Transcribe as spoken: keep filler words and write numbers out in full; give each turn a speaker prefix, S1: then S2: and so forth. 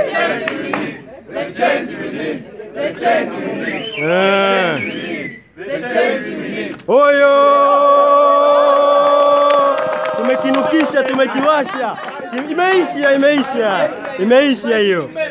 S1: change we need. The change we need. The change we need. The change we need.
S2: Oyo! Tumekinukisha, tumekiwasha. Imeisha, imeisha. Imeisha hiyo.